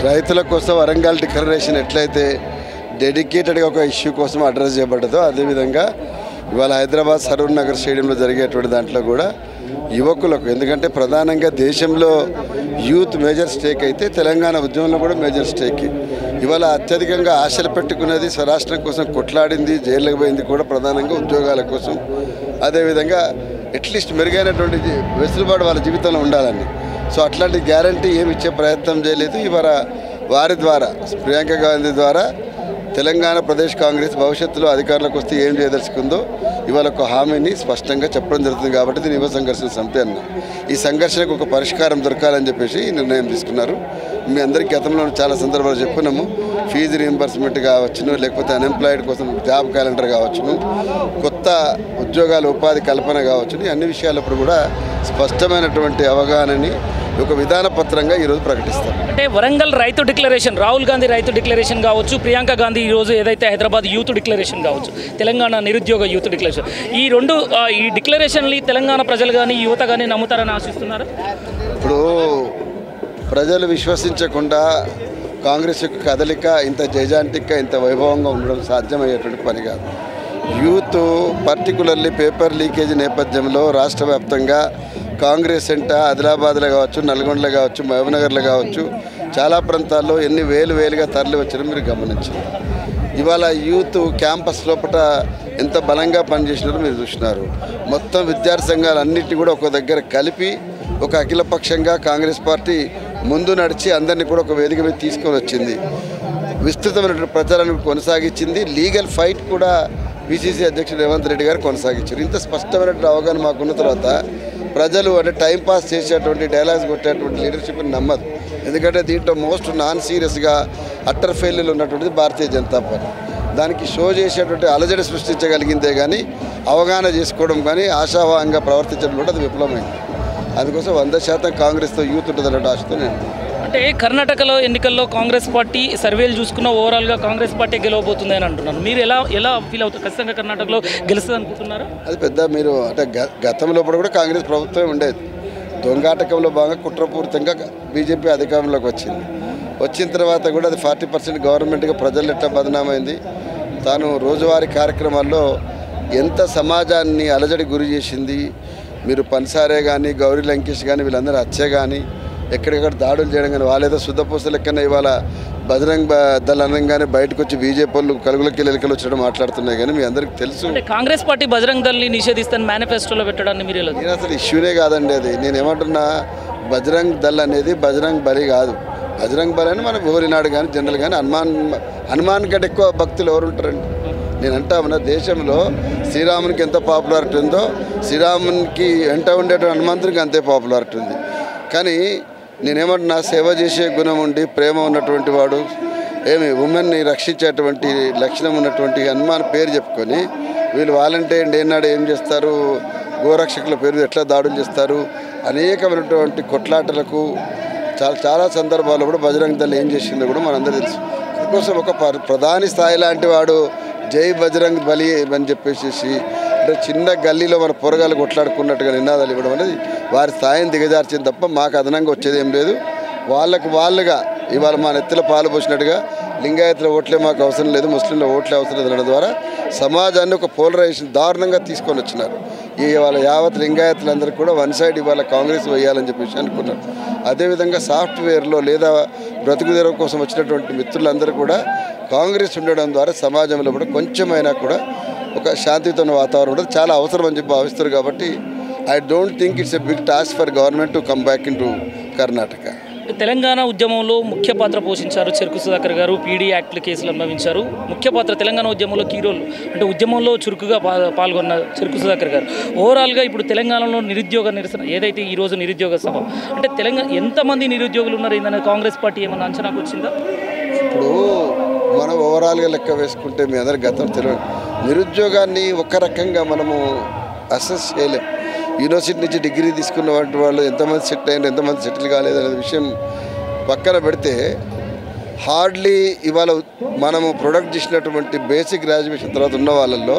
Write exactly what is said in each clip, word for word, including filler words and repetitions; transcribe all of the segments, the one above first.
రైతుల కోసం వరంగల్ డిక్లరేషన్ ఎట్లయితే డెడికేటెడ్గా ఒక ఇష్యూ కోసం అడ్రస్ చేయబడ్డదో అదేవిధంగా ఇవాళ హైదరాబాద్ సరూర్ నగర్ స్టేడియంలో జరిగేటువంటి దాంట్లో కూడా యువకులకు, ఎందుకంటే ప్రధానంగా దేశంలో యూత్ మేజర్ స్టేక్ అయితే తెలంగాణ ఉద్యమంలో కూడా మేజర్ స్టేక్. ఇవాళ అత్యధికంగా ఆశలు పెట్టుకున్నది స్వరాష్ట్రం కోసం కొట్లాడింది, జైలుకు పోయింది కూడా ప్రధానంగా ఉద్యోగాల కోసం, అదేవిధంగా అట్లీస్ట్ మెరుగైనటువంటి వెసులుబాటు వాళ్ళ జీవితంలో ఉండాలని. సో అట్లాంటి గ్యారంటీ ఏమి ఇచ్చే ప్రయత్నం చేయలేదు. ఇవాళ వారి ద్వారా ప్రియాంక గాంధీ ద్వారా తెలంగాణ ప్రదేశ్ కాంగ్రెస్ భవిష్యత్తులో అధికారులకు వస్తే ఏం చేయదలుచుకుందో ఇవాళ ఒక హామీని స్పష్టంగా చెప్పడం జరుగుతుంది. కాబట్టి దీని యువ సంఘర్షణ సమితి అన్న ఈ సంఘర్షణకు ఒక పరిష్కారం దొరకాలని చెప్పేసి ఈ నిర్ణయం తీసుకున్నారు. మీ అందరికీ గతంలో చాలా సందర్భాలు చెప్పుకున్నాము. ఫీజు రీయింబర్స్మెంట్ కావచ్చును, లేకపోతే అన్ఎంప్లాయిడ్ కోసం జాబ్ క్యాలెండర్ కావచ్చును, కొత్త ఉద్యోగాల ఉపాధి కల్పన కావచ్చును, అన్ని విషయాలప్పుడు కూడా స్పష్టమైనటువంటి అవగాహనని ఒక విధాన పత్రంగా ఈరోజు ప్రకటిస్తారు. అంటే వరంగల్ రైతు డిక్లరేషన్, రాహుల్ గాంధీ రైతు డిక్లరేషన్ కావచ్చు, ప్రియాంక గాంధీ ఈరోజు ఏదైతే హైదరాబాద్ యూత్ డిక్లరేషన్ కావచ్చు, తెలంగాణ నిరుద్యోగ యూత్ డిక్లరేషన్, ఈ రెండు ఈ డిక్లరేషన్లు తెలంగాణ ప్రజలు కానీ యువత కానీ నమ్ముతారని ఆశిస్తున్నారు. ఇప్పుడు ప్రజలు విశ్వసించకుండా కాంగ్రెస్ యొక్క కదలిక ఇంత జైజాంటిక్గా ఇంత వైభవంగా ఉండడం సాధ్యమయ్యేటువంటి పని కాదు. యూత్ పర్టికులర్లీ పేపర్ లీకేజ్ నేపథ్యంలో రాష్ట్ర వ్యాప్తంగా కాంగ్రెస్ సెంట ఆదిలాబాద్లో కావచ్చు, నల్గొండలో కావచ్చు, మహబూబ్నగర్లో కావచ్చు, చాలా ప్రాంతాల్లో ఎన్ని వేలు వేలుగా తరలి వచ్చారో మీరు గమనించారు. ఇవాళ యూత్ క్యాంపస్ లోపల ఎంత బలంగా పనిచేసినారో మీరు చూసినారు. మొత్తం విద్యార్థి సంఘాలన్నింటినీ కూడా ఒక దగ్గర కలిపి ఒక అఖిలపక్షంగా కాంగ్రెస్ పార్టీ ముందు నడిచి అందరినీ కూడా ఒక వేదిక మీద తీసుకొని వచ్చింది. విస్తృతమైనటువంటి ప్రచారాన్ని కొనసాగించింది. లీగల్ ఫైట్ కూడా పిసిసి అధ్యక్షుడు రేవంత్ రెడ్డి గారు కొనసాగించారు. ఇంత స్పష్టమైనటువంటి అవగాహన మాకున్న తర్వాత ప్రజలు అంటే టైంపాస్ చేసేటువంటి డైలాగ్స్ కొట్టేటువంటి లీడర్షిప్ని నమ్మదు. ఎందుకంటే దీంట్లో మోస్ట్ నాన్ సీరియస్గా అట్టర్ ఫెయిల్యూర్ ఉన్నటువంటిది భారతీయ జనతా పార్టీ. దానికి షో చేసేటువంటి అలజడి సృష్టించగలిగిందే కానీ అవగాహన చేసుకోవడం కానీ ఆశావాహంగా ప్రవర్తించడం కూడా అది విఫలమైంది. అందుకోసం వంద శాతం కాంగ్రెస్తో యూత్ ఉంటుందన్నట్టు ఆశతో నేను. అంటే కర్ణాటకలో ఎన్నికల్లో కాంగ్రెస్ పార్టీ సర్వేలు చూసుకున్న ఓవరాల్గా కాంగ్రెస్ పార్టీ గెలవబోతుంది అని అంటున్నారు. మీరు ఎలా ఎలా ఫీల్ అవుతారు? ఖచ్చితంగా కర్ణాటకలో గెలుస్తుంది అనుకుంటున్నారా? అది పెద్ద మీరు అంటే గతంలో కూడా కాంగ్రెస్ ప్రభుత్వం ఉండేది. దొంగాటకంలో భాగంగా కుట్రపూరితంగా బీజేపీ అధికారంలోకి వచ్చింది. వచ్చిన తర్వాత కూడా అది ఫార్టీ పర్సెంట్ గవర్నమెంట్గా ప్రజలు ఎట్లా బదనామైంది. తాను రోజువారీ కార్యక్రమాల్లో ఎంత సమాజాన్ని అలజడి గురి చేసింది. మీరు పన్సారే కానీ, గౌరీ లంకేష్ కానీ, వీళ్ళందరూ హత్య కానీ, ఎక్కడెక్కడ దాడులు చేయడం కానీ, వాళ్ళేదో శుద్ధపూస లెక్కన ఇవాళ బజరంగ్ దళ అనగానే బయటకు వచ్చి బీజేపీ వాళ్ళు కలుగులకి ఎలుకలు వచ్చడం మాట్లాడుతున్నాయి. కానీ మీ అందరికీ తెలుసు కాంగ్రెస్ పార్టీ బజరంగ్ దళని నిషేధిస్తాను మేనిఫెస్టోలో పెట్టడాన్ని మీరు నేను అసలు ఇష్యూనే కాదండి. అది నేను ఏమంటున్నా, బజరంగ్ దళ్ అనేది బజరంగ్ బలి కాదు. బజరంగ్ బలి అని మన ఓరినాడు కానీ జనరల్ కానీ హనుమాన్ హనుమాన్ కంటే ఎక్కువ భక్తులు ఎవరు ఉంటారండి. నేను అంటా ఉన్నా, దేశంలో శ్రీరామునికి ఎంత పాపులారిటీ ఉందో శ్రీరామునికి వెంట ఉండేటువంటి హనుమంతునికి అంతే పాపులారిటీ ఉంది. కానీ నేనేమంటున్నా, సేవ చేసే గుణం ఉండి ప్రేమ ఉన్నటువంటి వాడు, ఏమి ఉమెన్ని రక్షించేటువంటి లక్షణం ఉన్నటువంటి హనుమాన్ పేరు చెప్పుకొని వీళ్ళు వాలంటీర్ డే నాడు ఏం చేస్తారు, గోరక్షకుల పేరు ఎట్లా దాడులు చేస్తారు, అనేకమైనటువంటి కొట్లాటలకు చాలా చాలా సందర్భాల్లో కూడా బజరంగ్ దళ్ ఏం చేసిందో కూడా మనందరూ తెలుసు. అందుకోసం ఒక ప్రధాని స్థాయి లాంటి వాడు జై బజరంగ్ బలి అని చెప్పేసి అంటే చిన్న గల్లీలో మన పొరగాలు కొట్లాడుకున్నట్టుగా నినాదాలు ఇవ్వడం అనేది వారి స్థాయిని దిగజార్చింది తప్ప మాకు అదనంగా వచ్చేది ఏం లేదు. వాళ్ళకు వాళ్ళుగా ఇవాళ మా నెత్తిలో పాలు పోసినట్టుగా లింగాయతుల ఓట్లే మాకు అవసరం లేదు, ముస్లింల ఓట్లే అవసరం లేదు అనడం ద్వారా సమాజాన్ని ఒక పోలరైజేషన్ దారుణంగా తీసుకొని వచ్చినారు. ఇవాళ యావత్ లింగాయతులందరూ కూడా వన్ సైడ్ ఇవాళ కాంగ్రెస్ వేయాలని చెప్పేసి అనుకున్నారు. అదేవిధంగా సాఫ్ట్వేర్లో లేదా బ్రతుకుదెరువు కోసం వచ్చినటువంటి మిత్రులందరూ కూడా కాంగ్రెస్ ఉండడం ద్వారా సమాజంలో కూడా కొంచెమైనా కూడా ఒక శాంతియుత వాతావరణం ఉండదు, చాలా అవసరం అని చెప్పి భావిస్తారు. కాబట్టి I don't think it's a big task for government to come back into Karnataka. Telangana ఉద్యమంలో ముఖ్య పాత్ర పోషించారు చెరుకు సుధాకర్ గారు. పీడీ యాక్ట్ కేసులు అనుభవించారు. ముఖ్య పాత్ర తెలంగాణ ఉద్యమంలో కీరోలు అంటే ఉద్యమంలో చురుకుగా పాల్గొన్న చెరుకు సుధాకర్ గారు. ఓవరాల్గా ఇప్పుడు తెలంగాణలో నిరుద్యోగ నిరసన ఏదైతే ఈరోజు నిరుద్యోగ సభ అంటే తెలంగాణ ఎంతమంది నిరుద్యోగులు ఉన్నారు ఏంటనే కాంగ్రెస్ పార్టీ ఏమన్నా అంచనాకు వచ్చిందా? ఇప్పుడు మనం ఓవరాల్గా లెక్క వేసుకుంటే మీ అందరి గతం తెలియదు. నిరుద్యోగాన్ని ఒక రకంగా మనము అసెస్ చేయలేం. యూనివర్సిటీ నుంచి డిగ్రీ తీసుకున్న వంటి వాళ్ళు ఎంతమంది సెటిల్ అయినా ఎంతమంది సెటిల్ కాలేదు అనే విషయం పక్కన పెడితే హార్డ్లీ ఇవాళ మనము ప్రొడక్ట్ చేసినటువంటి బేసిక్ గ్రాడ్యుయేషన్ తర్వాత ఉన్న వాళ్ళల్లో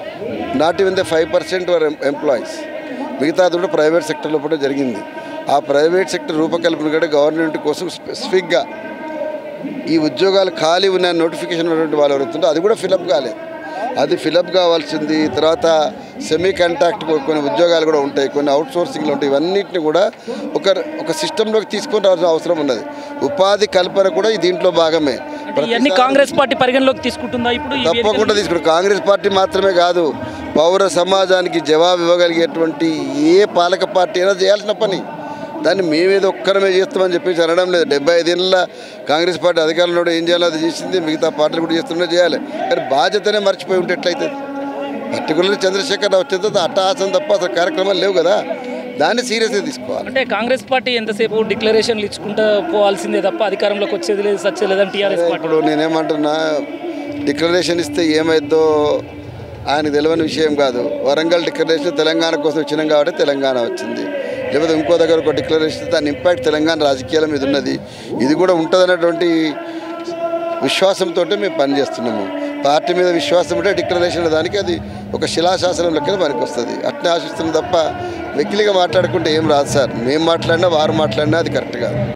not even the five percent were employees. మిగతాది కూడా ప్రైవేట్ సెక్టర్లో కూడా జరిగింది. ఆ ప్రైవేట్ సెక్టర్ రూపకల్పన కూడా గవర్నమెంట్ కోసం స్పెసిఫిక్గా ఈ ఉద్యోగాలు ఖాళీ ఉన్న నోటిఫికేషన్ ఉన్నటువంటి వాళ్ళు ఎవరుతుందో అది కూడా ఫిలప్ కాలేదు. అది ఫిలప్ కావాల్సింది. తర్వాత సెమీ కాంట్రాక్ట్ కొన్ని ఉద్యోగాలు కూడా ఉంటాయి, కొన్ని అవుట్ సోర్సింగ్లు ఉంటాయి. ఇవన్నిటిని కూడా ఒక ఒక సిస్టంలోకి తీసుకొని రావాల్సిన అవసరం ఉన్నది. ఉపాధి కల్పన కూడా ఈ దీంట్లో భాగమే. ఇవన్నీ కాంగ్రెస్ పార్టీ పరిగణలోకి తీసుకుంటుందా ఇప్పుడు? తప్పకుండా తీసుకుంటాం. కాంగ్రెస్ పార్టీ మాత్రమే కాదు, పౌర సమాజానికి జవాబు ఇవ్వగలిగేటువంటి ఏ పాలక పార్టీ అయినా చేయాల్సిన పని. దాన్ని మేమేదో ఒక్కరమే చేస్తామని చెప్పేసి అనడం లేదు. డెబ్బై ఐదేళ్ళ కాంగ్రెస్ పార్టీ అధికారంలో ఏం చేయాలో అది చేసింది, మిగతా పార్టీలు కూడా చేస్తున్నా చేయాలి. కానీ బాధ్యతనే మర్చిపోయి ఉంటే ఎట్లయితుంది? పర్టికులర్లీ చంద్రశేఖర్ రావు వచ్చేంత అట్టహాసం తప్ప అసలు కార్యక్రమాలు లేవు కదా, దాన్ని సీరియస్గా తీసుకోవాలి. అంటే కాంగ్రెస్ పార్టీ ఎంతసేపు డిక్లరేషన్లు ఇచ్చుకుంటూ పోవాల్సిందే తప్ప అధికారంలోకి వచ్చేది లేదు, సచ్చేది లేదని టీఆర్ఎస్ పార్టీ. ఇప్పుడు నేనేమంటున్నా, డిక్లరేషన్ ఇస్తే ఏమైద్దో ఆయనకు తెలియని విషయం కాదు. వరంగల్ డిక్లరేషన్ తెలంగాణ కోసం వచ్చినాం కాబట్టి తెలంగాణ వచ్చింది. లేకపోతే ఇంకో దగ్గర ఒక డిక్లరేషన్ దాని ఇంపాక్ట్ తెలంగాణ రాజకీయాల మీద ఉన్నది. ఇది కూడా ఉంటుందన్నటువంటి విశ్వాసంతో మేము పనిచేస్తున్నాము. పార్టీ మీద విశ్వాసం ఉంటే డిక్లరేషన్ దానికి అది ఒక శిలాశాసనం లెక్కన పనికి వస్తుంది. అట్నే ఆశిస్తున్నాం తప్ప వెకిలిగా మాట్లాడుకుంటే ఏం రాదు సార్. మేము మాట్లాడినా వారు మాట్లాడినా అది కరెక్ట్ కాదు.